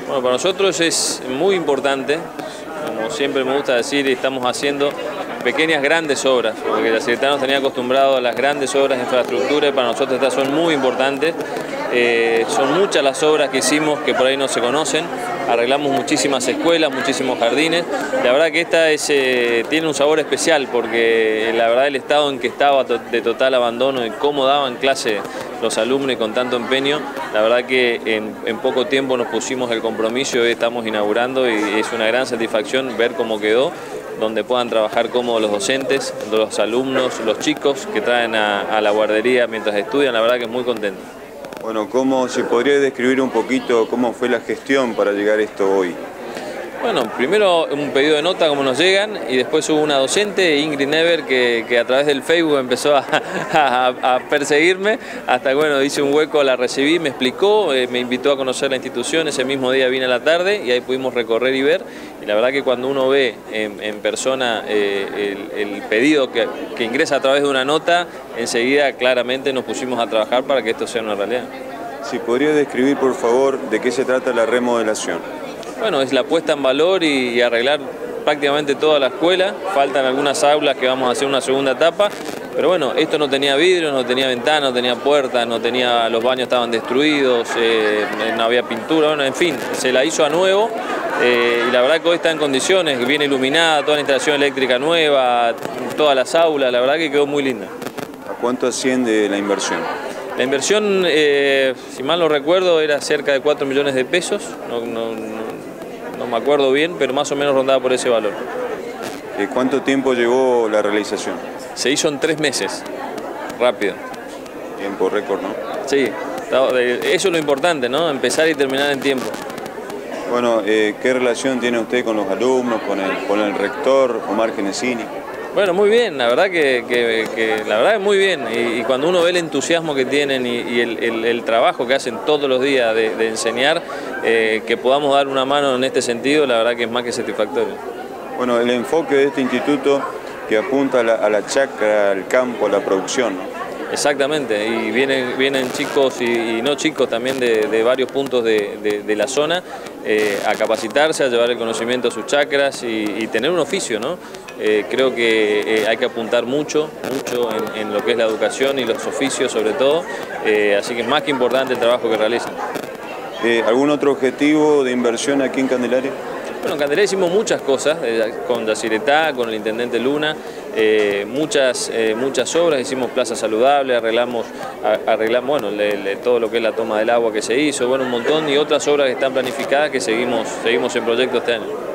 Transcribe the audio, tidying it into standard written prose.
Bueno, para nosotros es muy importante, como siempre me gusta decir, estamos haciendo pequeñas grandes obras, porque la Yacyretá nos tenía acostumbrado a las grandes obras de infraestructura y para nosotros estas son muy importantes. Son muchas las obras que hicimos que por ahí no se conocen, arreglamos muchísimas escuelas, muchísimos jardines. La verdad que esta tiene un sabor especial porque la verdad el estado en que estaba de total abandono y cómo daban clase los alumnos y con tanto empeño, la verdad que en poco tiempo nos pusimos el compromiso y hoy estamos inaugurando y es una gran satisfacción ver cómo quedó, donde puedan trabajar cómodos los docentes, los alumnos, los chicos que traen a la guardería mientras estudian, la verdad que es muy contento. Bueno, ¿se podría describir un poquito cómo fue la gestión para llegar a esto hoy? Bueno, primero un pedido de nota como nos llegan y después hubo una docente, Ingrid Never, que a través del Facebook empezó a perseguirme hasta que bueno, hice un hueco, la recibí, me explicó, me invitó a conocer la institución, ese mismo día vine a la tarde y ahí pudimos recorrer y ver y la verdad que cuando uno ve en persona el pedido que ingresa a través de una nota, enseguida claramente nos pusimos a trabajar para que esto sea una realidad. Si podría describir por favor de qué se trata la remodelación. Bueno, es la puesta en valor y arreglar prácticamente toda la escuela. Faltan algunas aulas que vamos a hacer una segunda etapa, pero bueno, esto no tenía vidrios, no tenía ventanas, no tenía puertas, los baños estaban destruidos, no había pintura, bueno, en fin, se la hizo a nuevo y la verdad que hoy está en condiciones, viene iluminada, toda la instalación eléctrica nueva, todas las aulas, la verdad que quedó muy linda. ¿A cuánto asciende la inversión? La inversión, si mal no recuerdo, era cerca de 4 millones de pesos, no me acuerdo bien, pero más o menos rondaba por ese valor. ¿Cuánto tiempo llevó la realización? Se hizo en 3 meses, rápido. Tiempo récord, ¿no? Sí, eso es lo importante, ¿no? Empezar y terminar en tiempo. Bueno, ¿qué relación tiene usted con los alumnos, con el rector, Omar Genesini? Bueno, muy bien, la verdad la verdad es muy bien y cuando uno ve el entusiasmo que tienen y el trabajo que hacen todos los días de enseñar, que podamos dar una mano en este sentido, la verdad que es más que satisfactorio. Bueno, el enfoque de este instituto que apunta a la chacra, al campo, a la producción, ¿no? Exactamente, y vienen chicos y no chicos también de varios puntos de la zona a capacitarse, a llevar el conocimiento a sus chacras y tener un oficio, ¿no? Creo que hay que apuntar mucho en lo que es la educación y los oficios sobre todo, así que es más que importante el trabajo que realizan. ¿Algún otro objetivo de inversión aquí en Candelaria? Bueno, en Candelaria hicimos muchas cosas, con Yacyretá, con el intendente Luna, muchas obras, hicimos Plaza Saludable, arreglamos bueno, todo lo que es la toma del agua que se hizo, bueno, un montón y otras obras que están planificadas que seguimos en proyecto este año.